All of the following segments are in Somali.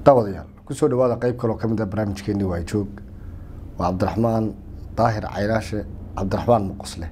داوديال كسر دوادا قيب كلو كم ده برامج كني وايجوب وعبد الرحمن طاهر عيلاشه عبد الرحمن مقصله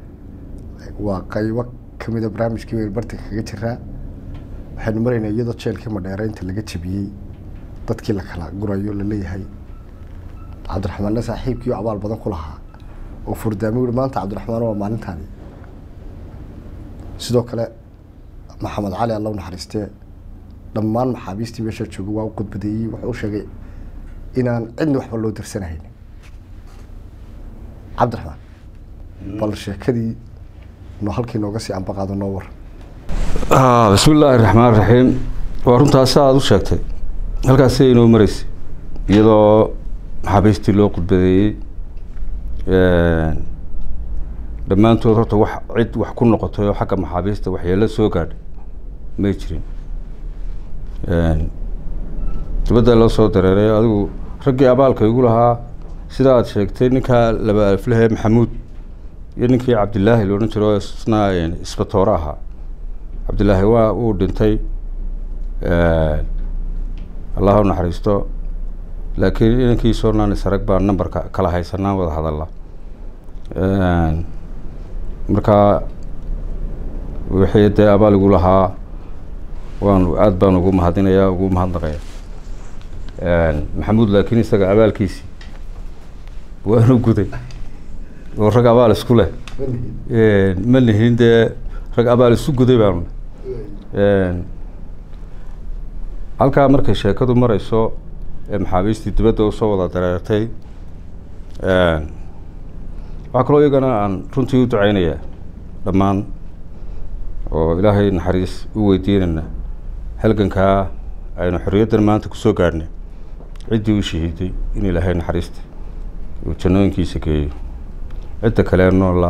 وقيوك كم ده برامج كبير برتك كجرا waxaan mareynaa iyadoo jeelkii madheeraynta laga jabiyay dadkii la kala gurayo la leeyahay Cabdiraxmaan saaxiibkii abaal badan ku lahaa oo furdaamay maanta Cabdiraxmaan waa maalintan sidoo kale Maxamed Cali Allah u naxariistay dhammaan maxaabiistii meesha joogay waa qodbadayay wuxuu sheegay inaan cidna waxba loo dirsanayn Cabdiraxmaan bal sheekadii noo halkii nooga sii anba qaado noo war بسم الله الرحمن الرحيم وارنت أساعد وشكتي هل كاسي إنه مريس يلا حبيستي لو قد بدي لما أنتوا رحتوا عد وحكون نقطة وحكم حبيستي وحيلا سوكر ما يجرين تبدأ لو صوت رأي هذا رجع بالك يقولها سيدات شكتي نكها لبا فيها محمود يعني كي عبد الله لو نشروا صناعة يعني اسبتوراها عبد الله هو ودنتي الله نحرسته لكن إنكي صورنا نسرق بان نمبر كلا هاي سنة وده هذا الله مركا وحيد أبال يقولها وان أدبان وقوم هذين يا وقوم هذا محمود لكن يستقى أبال كيسي وأنا قدي ورجع أبال سكوله من هند رجع أبال السوق قدي بارم halka markay sheekadu marayso maxaabiistii dibadda u soo wada dareertay waxa kale oo iyagana aan runtii u duceynayaa dhammaan oo ilaahay naxariis u weydiinayna halganka aynu xorriyaddan maanta ku soo gaarnay ciddii u shahiiday in ilaahay naxariista uu jannooyinkiisa geeyo cidda kale noola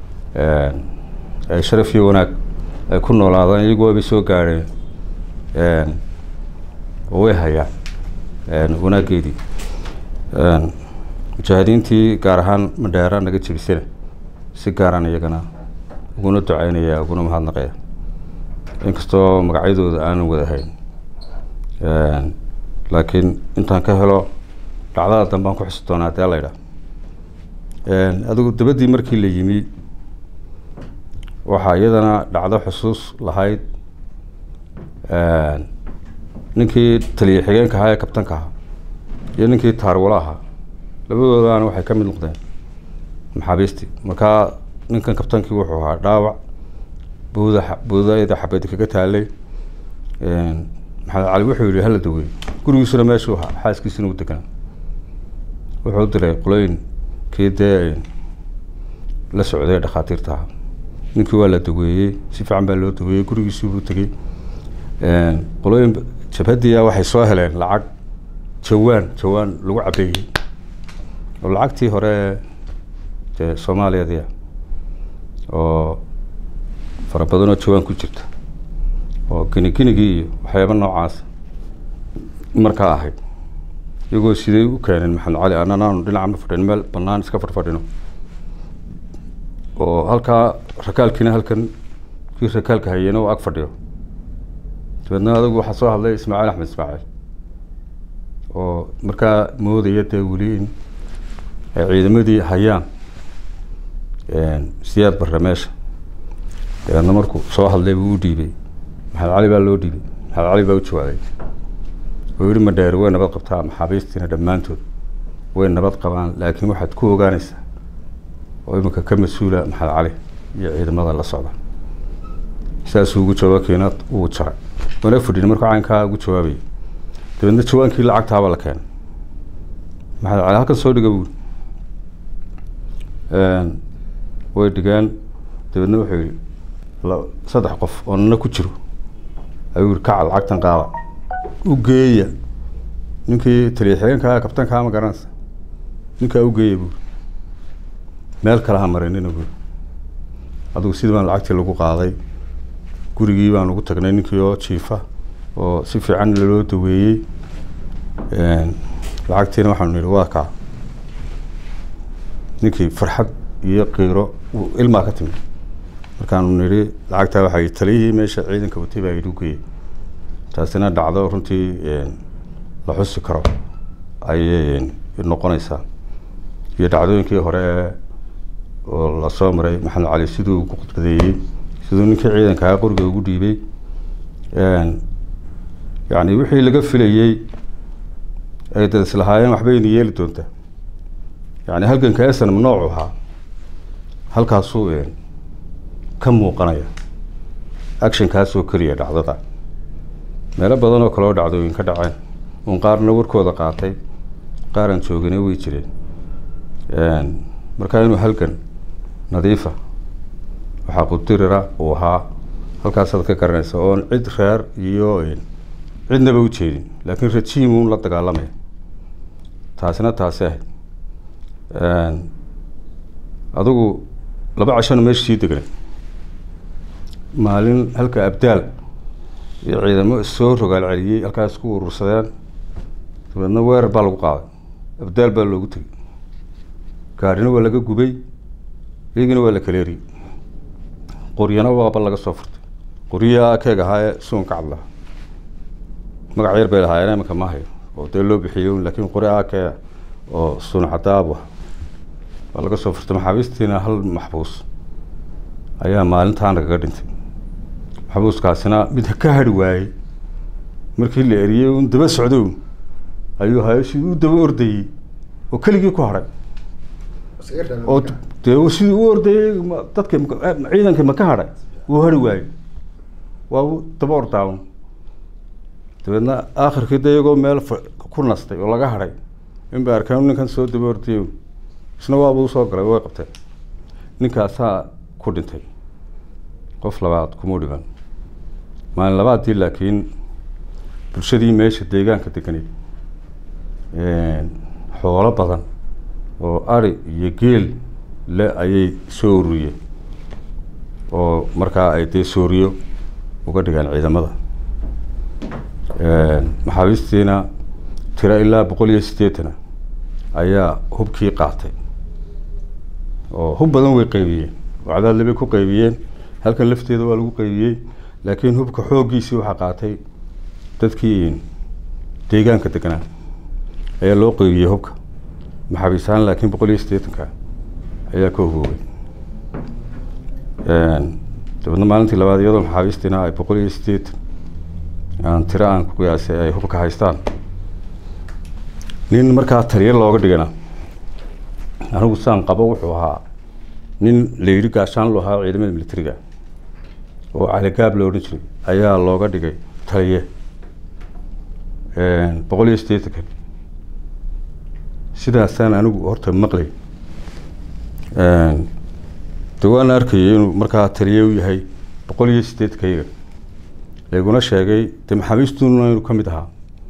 ay sharaf iyo wanaag ay ku noolaadaan iyagoo ay soo gaareen way hayaan wanaageedii mujaahidiintii gaar ahaan madheera naga jebisana si gaaraan iyagana uguna ducaynaya uguna mahadnaqaya inkastoo magacyadooda aanan wada hayn laakiin intaan ka helo dhacdada dambaan ku xusi doonaa hadii alla yidhaah adigu dabaddii markii la yimi waxaa iyadana dhacdo xusuus lahayd ninkii taliye xigeenka ahaa ee kabtanka ahaa iyo ninkii taarwala ahaa labadoodana waxay ka mid noqdeen maxaabiistii markaa ninkan kabtankii wuxuu ahaa dhaawac buudayda xabad kaga taalay maxamed cali wuxuu yidhi hala daweey gurigiisuna meeshuu ahaa xaaskiisuna u deganaa wuxuu diray qolooyinkii dee la socday dhakhaatiirta ahaa ninkii waa la daweeyey si fiican baa loo daweeyey gurigiisii buu tegey qolooyin jabhadiya waxay soo heleen lacag jawaan lagu cabeeyey oo lacagtii hore dee Soomaaliyeed oo fara badan oo jawaan ku jirta oo kinigii iyo waxyaabo noocaas markaa ahayd iyagoo sidee u keeneen Maxamed Cali annana dhinaca ma fadhin meel bannaan iska fadhino oo halka rakaalkina halkan kii rakaalka hayeen oo ag fadhiyo dadna adigu waxa soo hadlay Ismaaciil Axmed Ismaaciil oo markaa moodaya dee weli in ciidamadii hayaan siyaad barnaamijka dadna markuu soo hadlay buu u dhiibay Maxamed Cali baa loo dhiibay Maxamed Cali baa u jawaabay oo yiri madheer way nabad qabtaa maxaabiistina dhammaantood way nabad qabaan laakiin waxaad ku ogaanaysaa oo imika ka mas'uula Maxamed Cali iyo ciidamada la socda saas ugu jawaab keenad uu jaray wana fudin markaa caanka ugu jawaabay dabadna jawaankii lacagta la keenay Maxamed Cali halkan soo dhigay way dhigaan dabadna wuxuu yiri saddex qof oo nana ku jiro ayuu ka lacagtan qaada u geeya ninkii taliye xigeenka kabtanka ma garanaysa ninka u geeyay meel kala hamareenina buu adigu sidii baan lacagtii lagu qaaday gurigii baan ugu tagnay ninkii oo jiifa oo si fiican loo daweeyay lacagtiina waxaan niri waa ka ninkii farxad iyo qiiro ilma ka timid markaan niri lacagta waxay taliyay meesha ciidanka watay baa idu geeyay taasina dhacdo runtii la xusi karo ayay noqonaysaa iyo dhacdooyinkii hore oo la soo maray maxamed cali siduu ku khudbadeeyey siduu ninkii ciidanka qoriga ugu dhiibay yani wixii laga filayey ay dad islahaayeen waxbay yeeli doontaa yani halganka esanam noocu ahaa halkaasuu ka muuqanaya actionkaasoo keliya dhacdada meelo badan oo kale oo dhacdooyin ka dhaceen un qaarna warkooda qaatay qaaran joogina way jireen markaa inuu halgan nadiifa waxaa qudirira uu ahaa halkaasaad ka garanaysa oon cid reer iyo cidnaba u jeedin laakiin rajiimuun la dagaalamaya taasina taasi ahayd adigu 2 cashana meesha sii deganay maalin halka abdaal iyo ciidamo soo rogaal celiyey halkaas ku urursadeen dabeedna weerar baa lagu qaaday abdaal baa loogu tegay gaarina waa laga gubay iyagina waa la kaleeriyey qoryana waaba laga soo furtay qoryaha keega ahaa ee suunka cad lahaa magac yar bay lahaayeen iminka ma hayo oo dee loo bixiyo laakiin qoryaha kee oo suun cadaab waa laga soo furtay maxaabiistiina hal maxbuus ayaa maalintaan lagaga dhintay maxbuuskaasina mid ka hadhi waayey markii la eriyey un daba socdow ayuu hayashii u daba ordayey oo keligii ku hadhay oo dee sidii u ordayey dadka ciidanka ma ka hadhay wuu hadhi waayey waa daba ordaawn dabeedna aakhirkii de iyagoo meel ku nastay oo laga hadhay in bay arkeen ninkan soo daba ordayo isna waaba usoo galay way qabteen ninkaasaa ku dhintay qof labaad kuma dhiman maalin labaadii laakiin bulshadii meesha deegaanka deganeyd xoolo badan oo ari iyo geel le ayay soo ururiyeen oo markaa ay dee sooriyo uga dhigaan ciidamada maxaabiistiina tiro ilaa 180 ayaa hubkii qaatay oo hub badan way qaybiyeen oo cadaadle bay ku qaybiyeen halkan lafteeda waa lagu qaybiyey laakiin hubka xooggiisii waxaa qaatay dadkii deegaanka deganaa ayaa loo qaybiyey hubka maxaabiisaan laakiin 180 ayaa ka hoogay dabeedna maalintii labaad iyadoo maxaabiistiina ay 180 aan tiro aan ku qiyaasay ay hubka haystaan nin markaa taliya looga dhigana anigu saan qabo wuxuu ahaa nin la yidhi gaashaan loo ahaa ciidamada militariga oo caligaab la odhan jiray ayaa looga dhigay taliye 180 sidaasaan anigu horta maqlay de waan arkayay inuu markaa taliye u yahay 180 kayga layguna sheegay de maxaabiistuuna inuu ka mid ahaa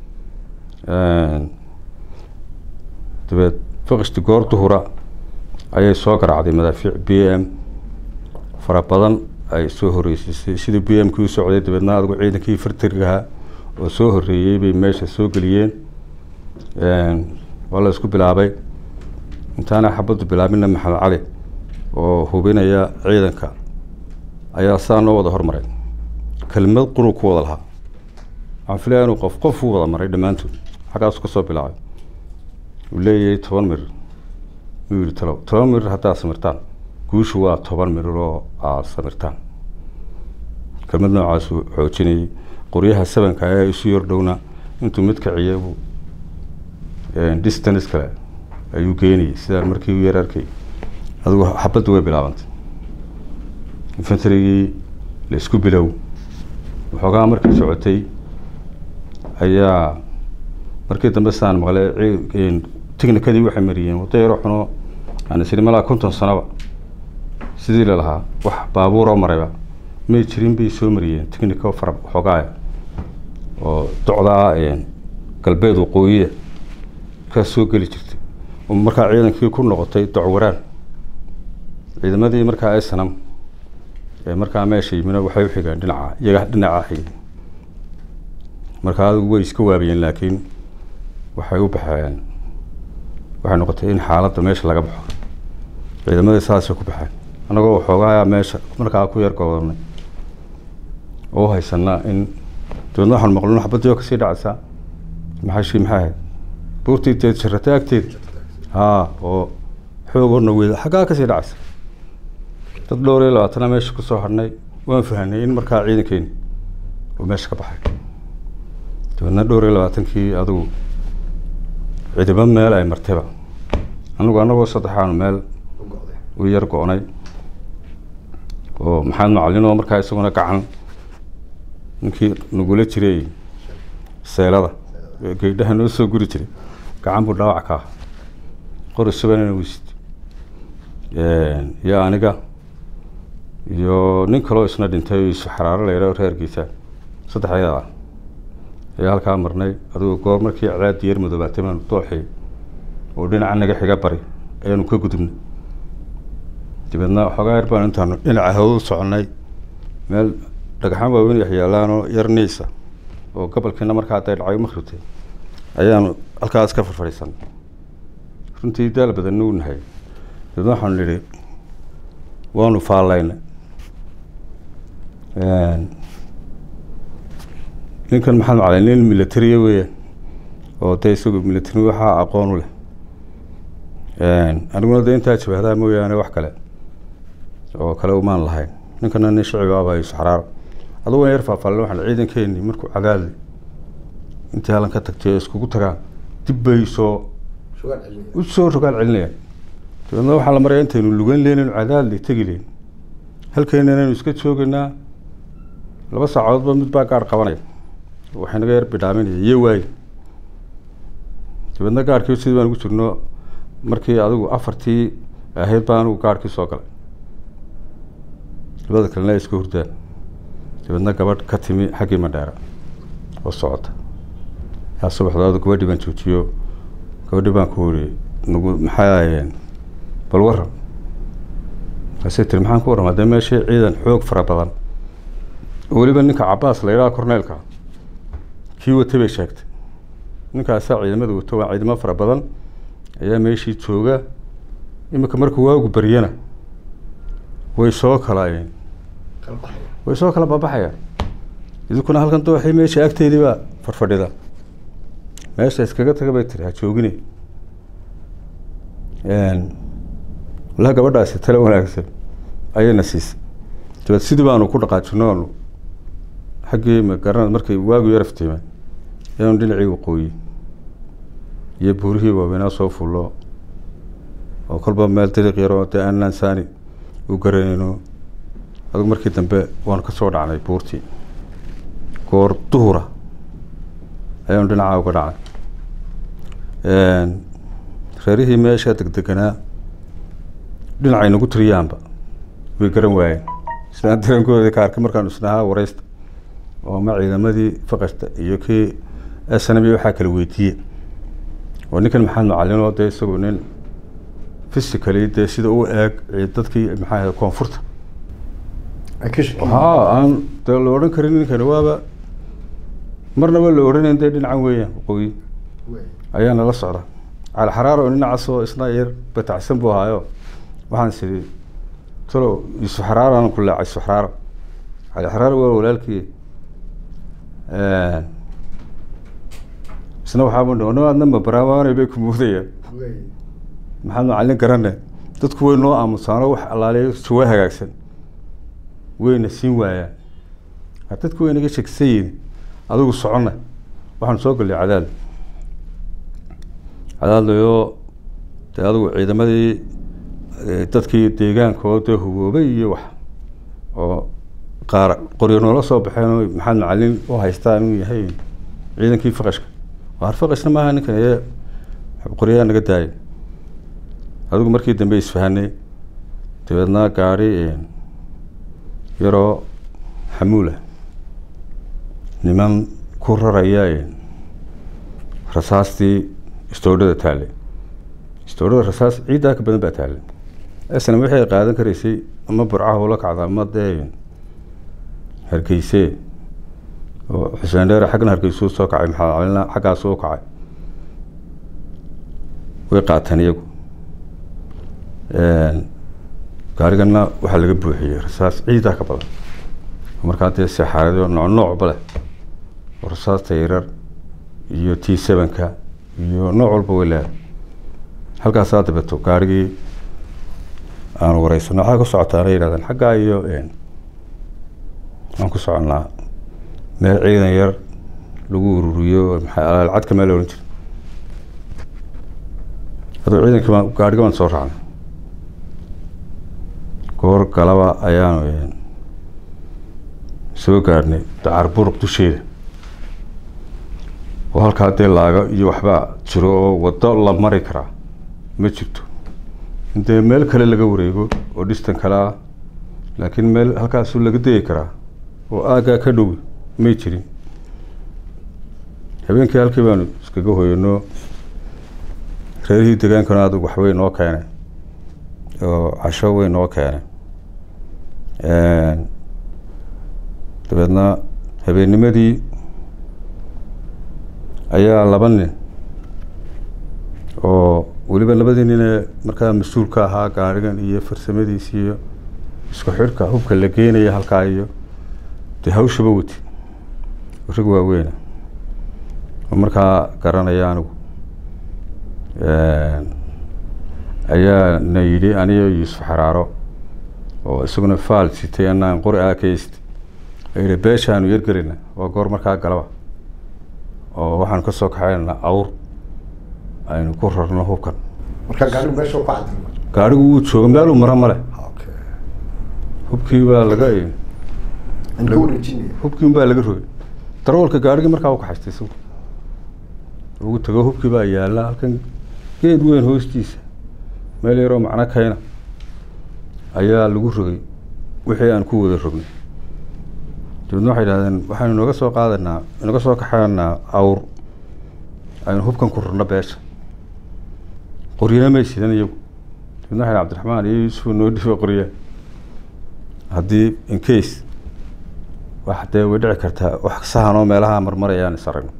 dabeed faqishti goor duhura ayay soo garaacday madaafiic b m fara badan ay soo horreysisay sidii b m kii u socday dabeedna adigu ciidankii fartarigaha oo soo horreeyey bay meesha soo geliyeen waa la isku bilaabay intaana xabaddu bilaabina maxamed cali oo hubinaya ciidanka ayaa saa noo wada hormaray kelmad qurug ku wada lahaa waxaan filaya inuu qof u wada maray dhammaantood xaggaasu ka soo bilaabay uu leeyahay 10 mirir uu yidhi talow 10 mirir haddaad samirtaan guushu waa 10 mirir oo aad samirtaan kelmad noocaasuu xoojinayay qoryaha sabanka ayaa isu yordhowna intuu mid kaciyay buu distance kale ayuu geynayay sidaan markii u yar arkay adigu xabaddu way bilaabantay infantarigii la isku bilow waxoogaa markii socotay ayaa markii dambe saan maqlay technicadii waxay mariyeen waddo yaro xuno aan isiri malaa 50 sanoba sidii la lahaa wax baabuuroo marayba may jirin bay soo mariyeen technico fara waxoogaa oo docdaa galbeed waqooyiya ka soo geli jirtay oo markaa ciidankii ku noqotay docwaraan ciidamadii markaa ay sanam markaa meesha yimina waxay u xigaan dhinaca xigay markaa adigu way iska waabiyeen laakiin waxay u baxeen waxay noqotay in xaaladda meesha laga baxo ciidamadii saasay ku baxeen annagoo waxoogaa meesha markaa ku yar goobnay oo haysanaa in dabeedna waxaan maqlin xabadii oo kasii dhacaysaa maxay maxay buurtii teed shirata agteed oo xoogona weeda xagaa ka sii dhacaysa dad dhowr iyo 20 meesha ku soo harnay waan fahanay in markaa ciidankeena oo meesha ka baxay dadna dhowr iyo 20kii adigu ciidan meel ay martaba anagoo saddexaan meel u yar go'nay oo maxamed macallin oo markaa isaguna gacan ninkii nugula jiray seelada geedaha noo soo guri jiray gacan buu dhaawac ka qori suganayna wiist yaa aniga iyo nin kale oo isna dhintay isu xaraaro leeyahay reerkiisa saddexayada ee halka marnay adoo goor markii cadaad diyaar madoobaatay man tooxay oo dhinaca naga xiga bari aynu ka gudubnay dibadna xogaa yar baan intaan dhinaca hawada soconay meel dhagaxan waaweyn yaalaan oo yarnaysa oo gobolkeena markaa ay dhacay makhribtay ayaan halkaas ka farfariisan runtii daal badan uu nahay dibadna waxaan nidhi waanu faalayna ninkan maxamed macallin military weeye oo isagu military waxa aqoon u leh aniguna inta jabhada mooyaane wax kale oo kale uma lahayn ninkan nin shacab ah ay saxraar adoo yar faafalay waxaan ciidankeeni markuu cagaal inta halan ka tagtay isku tagaan dibay soo rogaal celinaya dadna waxa la maray intaynu lugan leenin cadaal tagilin halkeenana inuu iska joognaa 2 saacadood mid baa gaar qabanay waxaan naga yar bidhaaminay iyo waay dadna gaarkii sidii baan ugu jirno markii adigu 4tii ahayd baan ugu gaarkii soo galay labada kalena isku hurdaan dadna gabadh ka timi xaqii Mandheera oo socota yaa subaxdaadu gabadhii baan joojiyo gabadhii baan ku hori nagu maxay bal waran asaytir maxaan ku waran hadda meesha ciidan xoog fara badan waliba ninka Cabbaas la yiraahdo korneelka kii wata bay sheegtay ninkaas ciidamada wato waa ciidamo fara badan ayaa meeshii jooga imika markuu waagu bariyana way soo kala babaxayaan idukuna halkan dooxay meesha agteedii baa farfadhida meesha iskaga taga bay tiraa joogine la gabadhaasi tala wanaagsan ayayna siisay dibad sidii baanu ku dhaqaajinoonu xaggii ma garan markay waagu yarafteema ayaan dhinacii waqooyi iyo buurihii waaweynaa soo fulo oo kolba meel dariiq yar oo aanan saani u garanayno adigu markii dambe waan ka soo dhacnay buurtii goor duhura ayaan dhinaca uga dhacay reerihii meesha degdeganaa dhinacay nagu tiriyaanba way garan waayeen isla dareenkooda ka arkay markaan isnaha wareysta oo ma ciidamadii faqasta iyo kii SNB waxa kala weydiiyay oo ninkan maxamed macallin oo isagu nin physically sida uu eeg dadkii maxay koonfurta aan la oran karin ninkan waaba marnaba la oranay dhinacan weeyaan qoyi ayaana la socda على حرارة وننا عصو إسناير بتعسن بوها يو وحن سيدي تلو يسو حرارة أنا كلها عيسو حرارة على حرارة ولالكي سنو حامل ونو أنما براواني بيكم مودية محمد معلن قرنه تدكوي نوع مصانع وح الله عليه سواها جاكسن وين السين ويا هتدكوي نجي شخصين هذا الصعونة وحن سوق اللي عدال عدال يو تهذا عيدا مدي تدكي تيجان كوته هو بي وح أو قرينا ولا صوب حين محمد معلن وهايستان ويهين عيدا كيف فقشك وعرفقشنا ما هنك هي قرية أنا قداي هذا مركي دم بيسفهني تبدنا كاري يرى حمولة نمان كورة رياين رصاصتي استودة تالي استودة رصاص عيدا كبدن بتالي أصلا وحي قاعدين كريسي أما برعاه ولا كعذا ما داين هركيسي حسين دير حقنا هركيسو سوكعي محل علينا حقا سوكعي ويقاتني يقو gaarigana waxa laga buuxiyay rasaas ciida ka badan markaad saxaarado nooc bale rasaas tayrar iyo T7-ka iyo nooc walba way leedahay halkaas aad dabato gaarigii aan wareysano waxa ku socotaa ay yiraahdaan xagga iyo aan ku soconaa meel ciidan yar lagu ururiyo maxay lacagta meel oran jiray hadda ciidanka gaariga aan soo raacnay goor galaba ayaan soo gaarnay Dacar Buruq dusheeda oo halka hadii laaga iyo waxba jiro oo wado la mari kara ma jirto inta meel kale laga wareego oo distance kala laakiin meel halkaas laga deey kara oo aaga ka dhow ma jirin habeenkii halkii baan iskaga hooyno reerihii deegaankana aad wax weyn oo keenay oo casho weyn oo keenay dabeedna habeennimadii ayaa laba nin oo waliba labadii nin markaa mas'uul ka ahaa gaarigan iyo farsamadiisa iyo isku xirka hubka la geenay halka iyo hawshaba wati rag waaweyn markaa garanaya anigu ayaa nayiri aniyo Yuusuf Xaraaro oo isaguna faal sitay anaan qori aakayst ay beeshaanu yar garina waa goor markaa galaba oo waxaan ka soo kaxaynaa awr aynu ku rarno hubkan marka gaarigu meesha ku cadin gaarigu uu joogo meel uu mara male hubkii baa laga hubkii baa laga rogay darawalka gaariga markaa uu ka xaystay ugu tago hubkii baa yaala halkan geed weyn hoostiisa meel yar oo macna kayna ayaa lagu rogay wixii aan ku wada rognay dadna waxay yiraahdeen waxaanu naga soo qaadanaa naga soo kaxaynaa awr aynu hubkan ku rarno beesha qoriyana ma sidan iyagu dadna waxay Cabdiraxmaan iyo Yuusuf noo dhifay qoriya haddii in case wax dee way dhici kartaa wax sahan oo meelaha marmarayaan isaragno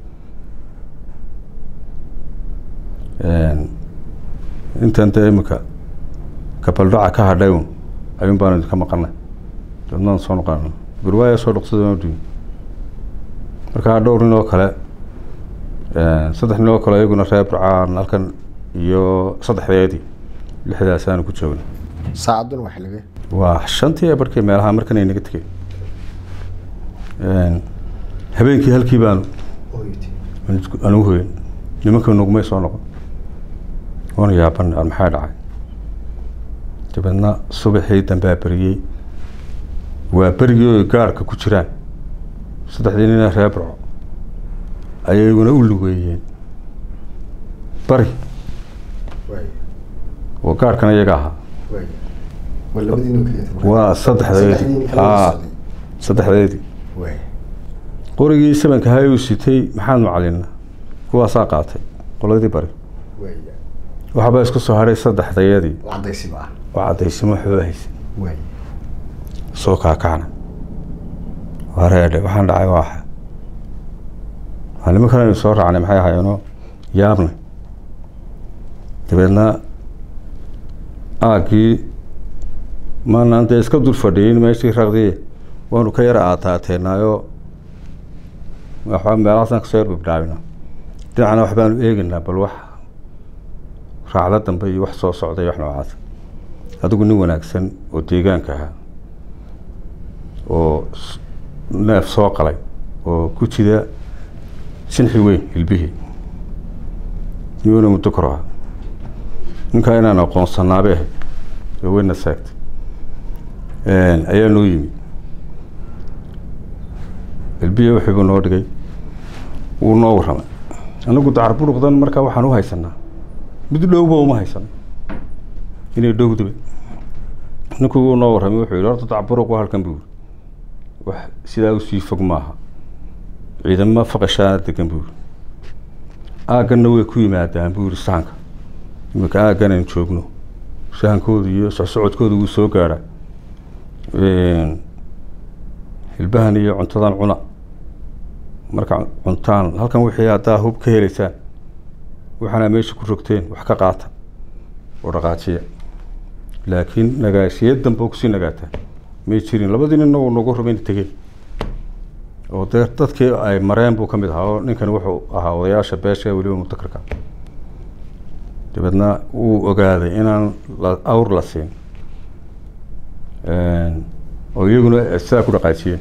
intan imika kabaldhaca ka hadhay ayuun baan ka maqnay dadna soo noqon gurwaya soo dhaqsadeen oo marka dhowr nin oo kale saddex nin oo kale iyaguna reer Burcaan halkan iyo saddexdeedii lixdaas aan ku joognay saacadun wax laga waa shantii barkii meelaha markan ay naga tagay habeenkii halkii baan anu hooyn nimanka nugmay soo noqon wana yaaban maxaa dhacay dabeedna subaxii dambe bariyay waa bariyay gaarka ku jiraan saddexdii nin reer Burco ayaguna u lugeeyeen bari oo gaarkana iyaga ahaa waa saddexdeedii qorigii sabanka hay uu sitay maxaad macalina kuwaasaa qaatay qoladii bari waxba isku soo haray saddexdeedii wacdaysimo xubahaysa soo kaakacna wareede waxaan dhacay waxaan nimankan soo raacnay maxay ahaayeenoo yaabna dabeedna aagii maanta iska dul fadhiyin meeshii raqdii waanu ka yara aataateennaayo waxba meelahaasaan kasoo yarbabdhaabina dhinacna wax baanu eegaynaa bal wax raacda dambe iyo wax soo socday wax noocaas adigu nin wanaagsan oo deegaanka ahaa oo neef soo qalay oo ku jida sinxi weyn hilbihii niyuuna muddo kor ahaa ninkaa inaan aqoonsanaabay ahayd oo weyna saagtay ayaa noo yimi hilbihii wixii buu noo dhigay wuu noo warramay anagu Dacar Buruqdan markaa waxaan u haysanaa mid dhowba uma haysano inay dhowdaba ninku wuu noo warramay wuxuu yidhi horta Dacar Buruq waa halkan buu wax sidaa u sii fog maaha ciidamo faqashaa degan buu aaganna way ku yimaadaan buu yidhi sahanka imika aagan aan joogno sahankooda iyo socodkooda wuu soo gaaraa hilbahan iyo cuntadan cuna marka cuntaan halkan wixii haddaa hub ka helaysaan waxaana meesha ku rogteen wax ka qaata oo dhaqaajiya laakiin nagaashiyad dambe kusii nagaataa may jirin labadii ninna uu nagu rabay inay tegeen oo dadkii ay mareen buu ka mid ahaa oo ninkan wuxuu ahaa odayaasha beesha weliba mutakarka dabeedna uu ogaaday inaan awr la siin oo iyaguna sidaa ku dhaqaajiyeen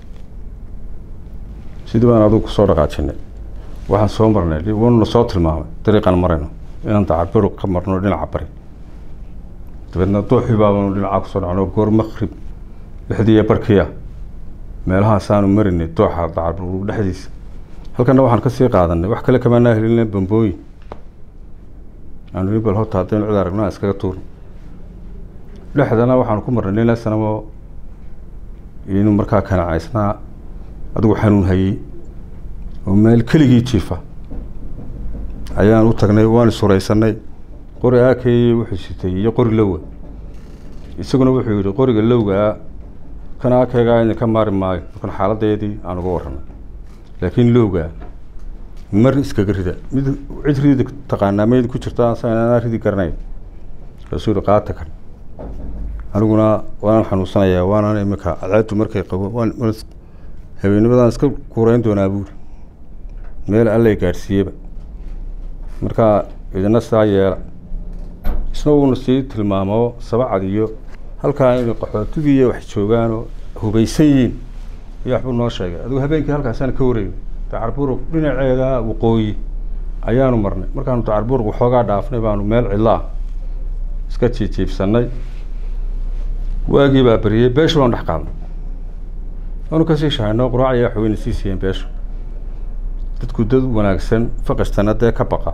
sidii baan adigu kusoo dhaqaajinay waxaan soo marnay wuuna soo tilmaamay dariiqaan marayno inaan dacarbiru ka marno dhinaca bari dabeedna dooxii baabanu dhinaca kusoo dhacno goor maqrib lixdii barkiya meelahaasaanu marinay dooxa dacarbiru dhexdiisa halkana waxaan kasii qaadanay wax kale kamaanaa helinay bambooyin aanu bal horta haddaynu cid aragno aan iskaga tuurno dhexdana waxaan ku marnay nin sanamo inuu markaa kanacaysnaa adigu xanuun hayay oo meel keligii jiifa ayaan u tagnay waan suraysanay qori aakay wuxuu sitay iyo qori lowga isaguna wuxuu yidhi qoriga lowga kan aakayga in ka maari maayo markan xaaladeedii aan uga warranay laakiin lowga mar iskaga rida mid cid ridi taqaanaa meyd ku jirta aan ridi garanay rasuul qaata kan aniguna waan xanuunsanayaa waana imika cadceedu markay qabo waan habeennimadan iska kuurayn doonaa buuri meel alle gaarsiiyeba markaa idina saa yeela isna wuuna sii tilmaamo sabacad iyo halkaa inay qaxootigii iyo wax joogaan oo hubaysan yihiin iyo waxbuu noo sheegay adigu habeenkii halkaasaan ka wareegnay dacarburuq dhinaceeda waqooyi ayaanu marnay markaanu dacarburuq waxoogaa dhaafnay baanu meel cidlaa iska jiijiibsanay waagii baa beriyey beesha baanu dhex qaadnay waanu kasii shahayno quraac ayaa waxweyna sii siiyeen beesha dadku dad wanaagsan faqastana dee ka baqa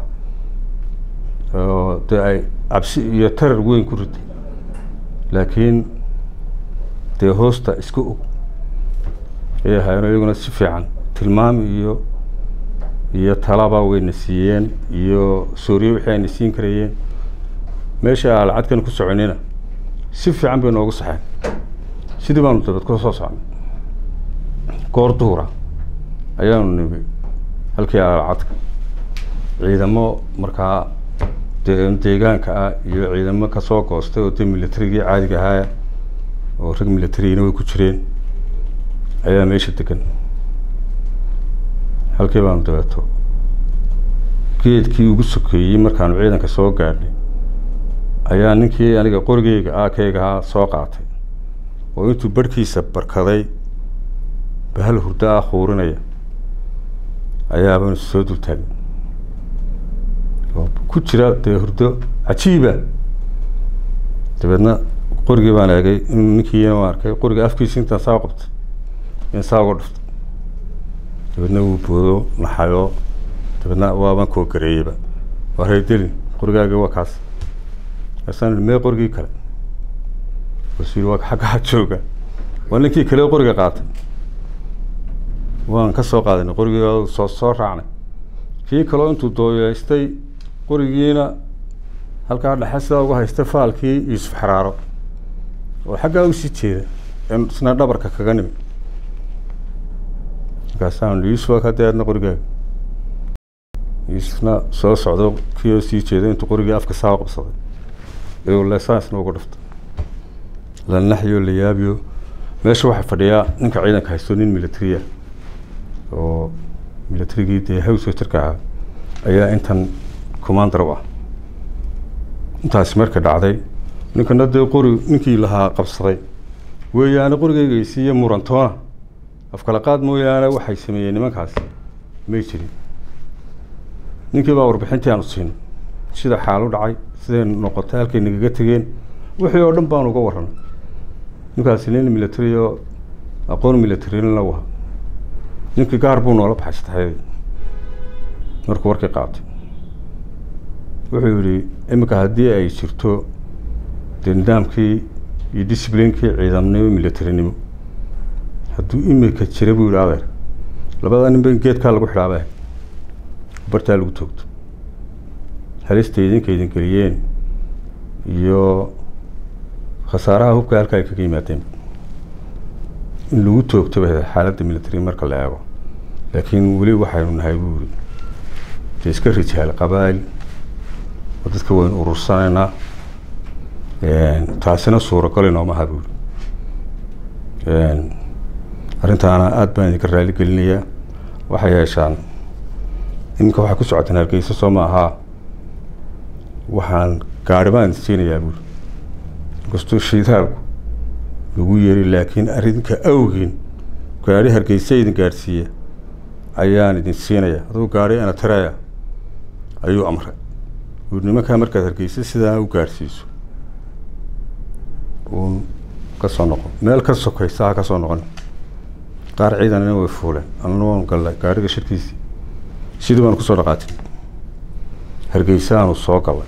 oo dee ay cabsi iyo tarar weyn ku riday laakiin dee hoosta iska og ay ahaayeen iyaguna si fiican tilmaam iyo talaba wayna siiyeen iyo suuriye wixii ayna siin karayeen meesha alcadkan ku soconina si fiican bay noogu saxeen sidii baanu dabad ku soo socnay goor duura ayaanu nimi halkii alcadka ciidamo markaa deegaanka ah iyo ciidamo kasoo goostay oo dee militarigii caadiga ahaa oo rag militarigina way ku jireen ayaa meesha degan halkii baanu dabeeto geedkii ugu sokeeyey markaanu ciidanka soo gaadhnay ayaa ninkii aniga qorigeyga aakayga soo qaatay oo intuu barhkiisa barkaday bahal hurdo ah khuurinaya ayaabanu soo dultaagay oo ku jira dee hurdo cajiiba dabeedna qorigii baan eegay inuu ninkiina u arkay qoriga afkiisa intaan saa qabtay in saa uga dhuftay dabeedna wuu boodo naxayo dabeedna waabaan koo gareeyeyba waa reedelin qorigaaga waa kaas asaan mee qorigii kale wasiir waa xaggaa jooga waa ninkii kale qoriga qaatay waan ka soo qaadanay qorigii soo raacnay kii kaloo intuu dooyeystay qorigiina halkaa dhexe sidaa uga haystay faalkii yuusuf xaraaro oo xaggaa usii jeeda isna dhabarka kaga nimi markaasaan yuusuf waa ka daadna qorigaaga yuusufna soo socdo kii oo sii jeeda intuu qorigii afka saa qabsaday iyo leesaasna uga dhuftay la naxyo la yaabiyo meesha waxaa fadhiyaa ninka ciidanka haysto nin militariya oo militarigii dee hawswatarka ahaa ayaa intan commandar u ah intaasi marka dhacday ninkana dee qori ninkii lahaa qabsaday weeyaane qorigeyga isiiye murantoona afkala qaad mooyaane waxay sameeyeen nimankaasi may jirin ninkii baa warbixintii aanu siino sida xaalu dhacay siday noqotay halkay nagaga tegeen wixii oo dhan baanu uga warranay ninkaasi nin military oo aqoon militaryna la waha ninkii gaar buu noola baxay saddexdeedii markuu warkii qaatay wuxuu yidhi iminka haddii ay jirto dee nidaamkii iyo disciplinekii ciidamnimo militarinimo hadduu imika jira buu yidhi adeer labada nin ba geedkaa lagu xidhaabaa bartaa lagu toogto halista idinka idin geliyeen iyo khasaaraha hubka halka ay kaga yimaadeen in lagu toogto ba xaaladda military marka la eego laakiin weli waxaynu nahay buu yidhi dee iska rijaal qabaa'il oo dadka waynu urursanaynaa taasina suuragal inooma aha buu yidhi arrintaana aad baan idinka raali gelinayaa. waxay yeeshaan iminka waxaa ku socotaan Hargeysa soo maaha, waxaan gaari baan siinayaa buuri inkastoo shidaalku lagu yeeri, laakiin arrinka awgiin gaari Hargeysa idin gaarsiiya ayaan idin siinayaa. aduu gaari ana tiraya ayuu amray buuri, nimankaa markaad Hargeysa sidaa u gaarsiiso uun ka soo noqon, meel ka sokaysa ha ka soo noqon. qaar ciidanina way fuuleen, annana waan gallay gaariga shirkiisii, sidii baan kusoo dhaqaatin Hargeysaanu soo gallay.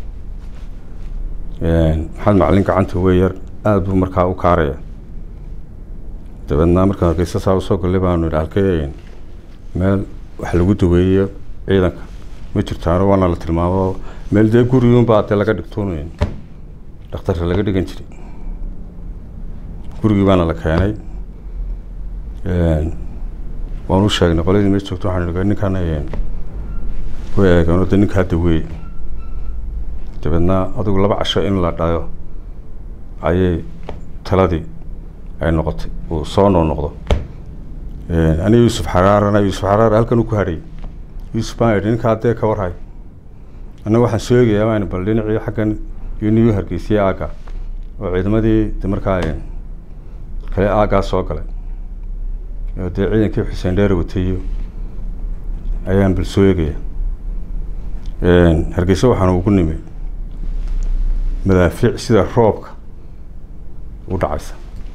maxamed macalin gacanta way yar aad buu markaa u kaaraya. dabeedna markaan Hargeysa saa usoo gallay baanu idhi halkee meel wax lagu daweeyo ciidanka ma jirtaano, waana la tilmaamo meel dee guriyuunbaa dee laga dhigtoonayn dhakhtarka laga dhigan jiray. gurigii baana la keenay, waan u sheegnay qoladii meesha joogto, waxaan idhi ninkan way eegeen oo dee ninkaa daweeye. dabeedna adigu 2 casho in la dhayo ayay taladii ay noqotay, uu soo noqdo. aniga Yuusuf Xaraar halkan uu ku hadhay. Yuusuf baan idhi ninkaa dee ka warhay, annaga waxaan soo eegayaa baan bal dhinacii xaggan iyo niyu Hargeysa aagga oo ciidamadii de markaa kale aaggaa soo galay oo dee ciidankii Xuseen Dheere watayo ayaan bal soo eegayaa. Hargeysa waxaan ugu nimay madaafiic sida roobka u dhacaysa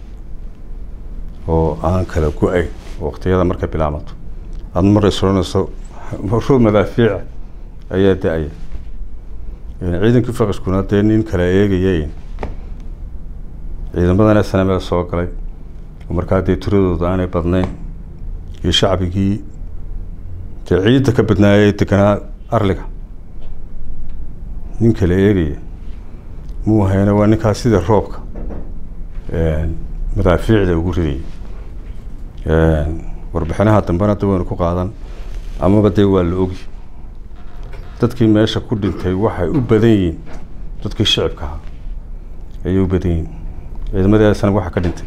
oo aan kala go-ay waqtiyada markay bilaabato. aad maray soconayso roob madaafiic ayaa da-aya. ciidankii faqashkuna dee nin kala eegayay ciidamadana sanamada soo galay oo markaa dee tiradooda aanay badnayn, iyo shacbigii dee ciidda ka badnaayay deganaa arliga nin kala eegaya muu hayna, waa ninkaa sida roobka madaafiicda ugu ridayay. warbixinaha dambena da waynu ku qaadan, amaba dee waa la ogi. dadkii meesha ku dhintay waxay u badan yihiin dadkii shicibka ahaa ayay u badan yihiin. ciidamadaasana waxa ka dhintay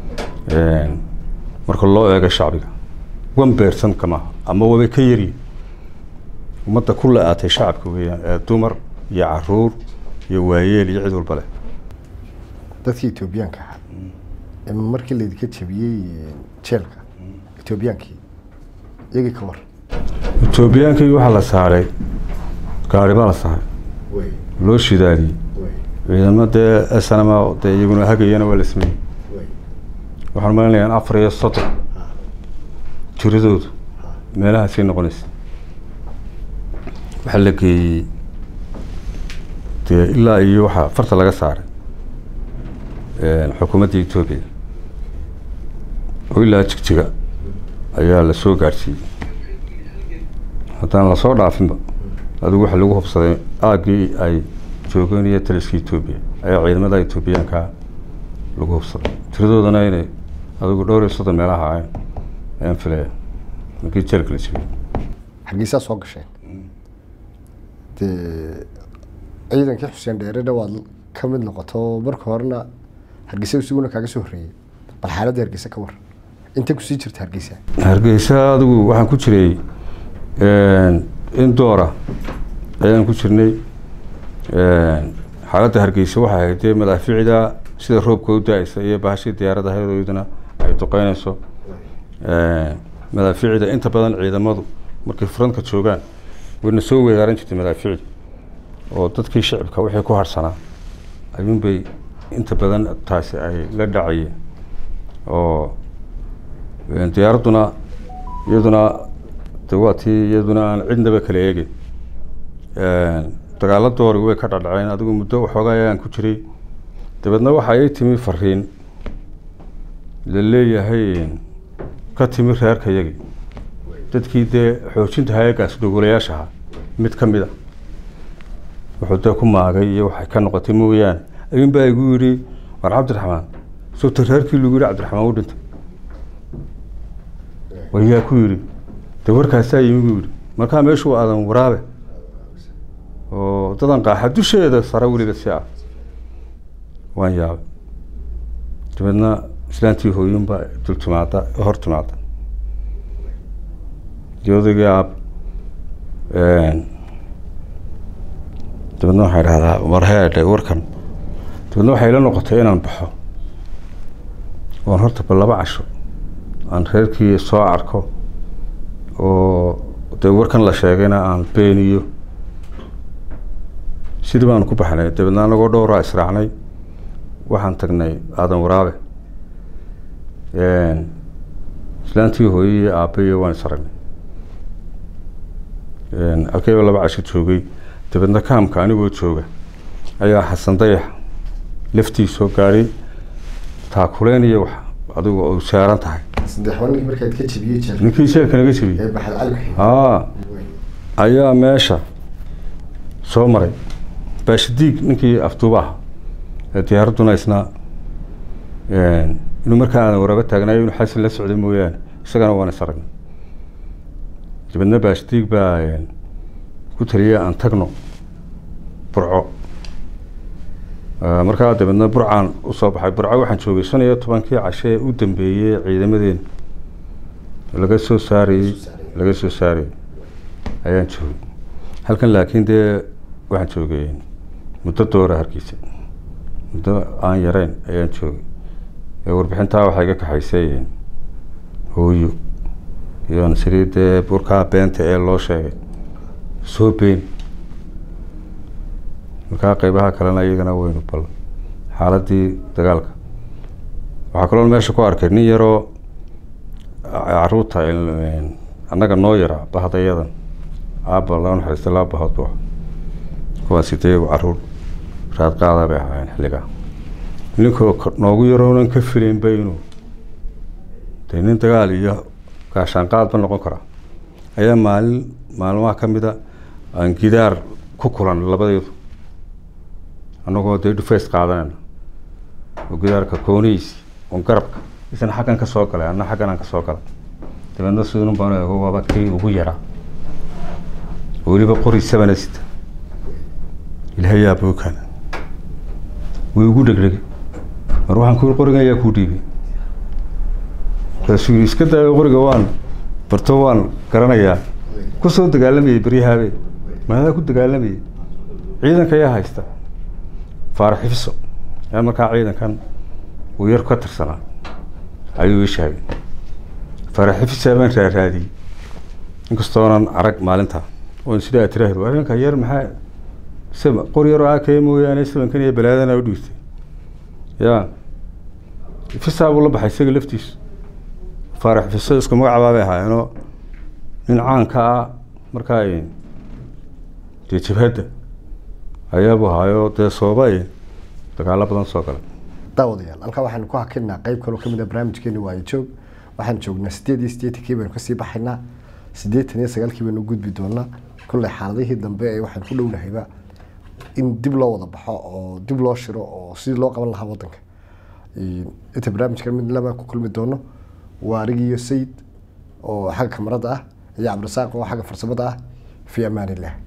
marka loo eego shacbiga 1% kama ama way ka yari ummadda ku la-aatay shacabka weeyaan, dumar iyo caruur iyo waayeel iyo cid walba leh. dadkii Itoobiyaanka ahaa markii la idinka jabiyey jeelka Itoobiyaankii iyagii ka war. Itoobiyaankii waxaa la saaray gaari baa la saaray loo shidaaliyey. ciidamada sanama dee iyaguna hagayana waa la sameeyey. waxaan maleynayaa 34 tiradoodu meelahaasay noqonaysa. waxaa la geeyey dee ilaa iyo waxaa farta laga saaray xukuumadda Itoobiya oo ilaa Jigjiga ayaa la soo gaarsiiyey. haddaan la soo dhaafinba adigu waxa lagu hubsaday aaggii ay joogeen iyo taliskii Itoobiya ayaa ciidamada Itoobiyaanka lagu hubsaday. tiradoodana inay adigu 30 meelaha ayaan filayaa markii jeelka la siiyey. Hargeysa soo gashay dee ciidankii Xuseen Dheere dhawaad ka mid noqoto marka horena Hargeysa isaguna kaaga soo horeeyay. bal xaaladda Hargeysa ka war inta ku sii jirta Hargeysa. Hargeysa adigu waxaan ku jiray in doora ayaan ku jirnay. xaaladda Hargeysa waxay ahayd dee madaafiicda sida roobka u da-aysa iyo baashii diyaaradaha iyaduna ay duqeynayso. madaafiicda inta badan ciidamadu markay furanka joogaan wayna soo weeraaran jirtay madaafiicda oo dadkii shacabka wixii ku harsanaa ayuunbay inta badan taasi ay la dhacayeen. oo diyaaraduna iyaduna dawaatii iyaduna aan cidnaba kala eegin. dagaalada hore way ka dhaceen, adigu muddo waxoogaa ayaan ku jiray. dabeedna waxa ay timi fariin la leeyahay ka timi reerkayagii dadkii dee xoojinta hay'adaas dowlayaasha mid ka mid ah wuxuu dee ku maagay iyo waxay ka noqotay mooyaan ayuun baa igu yidhi war Cabdiraxmaan soo reerkii lagu yidhi Cabdiraxmaan u dhintay. wayaa ku yidhi dee warkaasaa yimi buu yidhi markaa meeshuu aadan waraabe oo dadan qaaxa dusheeda sare weliba si ah waan yaabay. dabeedna islaantii hooyinba dul timaada hor timaada yoodagii aab dabadna waxay dhahdaa marheedhe warkan dabadna waxay la noqotay inaan baxo oon horta bal 2 casho aan reerkii soo arko oo dee warkan la sheegayna aan beeniyo sidii baan ku baxnay dabadna anagoo dhowraa israacnay waxaan tagnay aadan waraabe islaantii hooyadii aabbayo waan isragnay halkayba 2 casho joogay dabadna kaamka anigoo jooga ayaa xasan dayax laftii soo gaaray taakuleen iyo wax adigu oo saaran tahay saddex wani markaad ka jabiyay jeer ninkii sheekana laga jabiyay baxal alki ayaa meesha soo maray baashidiig ninkii afduubaha diyaaraduna isna inuu markaa aan waraba taagnayo inuu xasan la socday mooyaane isagana waan isragnay dabadna baashidiig baa ku taliyay aan tagno burco markaa dabadna burcaan u soo baxay burco waxaan joogay 15 casho ee u dambeeyay ciidamadeen laga soo saarayay ayaan joogay halkan laakiin dee waxaan joogay muddo doora harkiisa muddo aan yarayn ayaan joogay warbixintaa waxay ka kaxaysay hooyo iyo nasriidee burkaa beenta ee loo sheegay soo been markaa qaybaha kalena iyagana waynu bal xaaladii dagaalka waxaa kaloo meesha ku arkay nin yaroo caruurta annaga noo yara bahdayadan aabba loo naxariistay 2 bahood buu kuwaasi dee caruur raad qaada bay ahaayeen xilligaa ninkoo noogu yaroonan ka filayn bay inuu dee nin dagaal iyo gaashaan qaadba noqon kara ayaa maalmaha ka mida aan gidaar ku kulan labadeedu annagoo dee dhufays qaadanayna oo gidaarka koonaysi oon garabka isna xaggan ka soo galay anna xaggan aan ka soo galay dabadna sidun baan eego waaba kii ugu yaraa weliba qori 7 sita ilaahay yaa bookan way ugu dhegdhegay mar waxaan ku qoriga ayaa ku dhiibay taasi iska daa qoriga waan barto waan garanayaa ku soo dagaalamay bariyahabe ma ku dagaalamay ciidanka ayaa haysta faarax xifso markaa ciidankan uu yar ka tirsanaa ayuu ii sheegay faarax xifso baan raadiyay inkastoonan arag maalinta oo sidaa tiraahdo arrinka yar maxaa sema qori yar aa kay mooyaane sabankan iyo balaadana u dhiistay yaa xifsaab la baxay isaga laftiis faarax xifso isku magacaaba bay ahaayeen nin caan ka ah markaa dee jabhadda ayaa buu haayo dee soobay dagaalo badan soo galay daawadayaal halka waxaan ku hakinaa qayb kale oo kamid ah barnaamijkeena waa joog waxaan joognaa 8 kiiban ka sii baxaynaa 89 kiiban u gudbi doonaa kulli xaaladihii dambe ee waxaan ku dhownahayba in dib loo wada baxo oo dib loo shiro oo sidii loo qaban lahaa wadanka inta barnaamijkan mid laba ku kulmi doono waa arigiyo sayid oo xagga kamarada ah iyo cabdirasaaq oo xagga farsamada ah fi amaanillah